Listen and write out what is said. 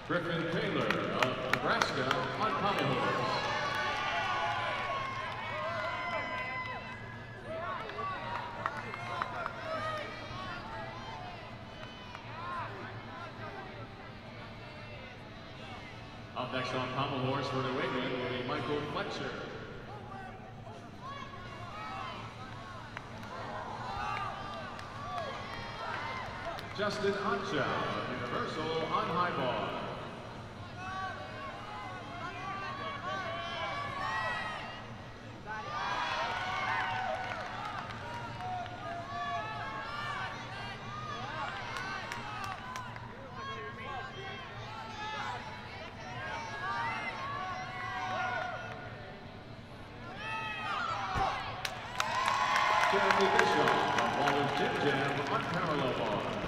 Griffin Taylor of Nebraska on Pommel Horse. Up next on Pommel Horse for New England will be Michael Fletcher. Justin Ancha of Universal on High Bar. Jeremy Bishop of Waller's Jim Jam on Parallel Bar.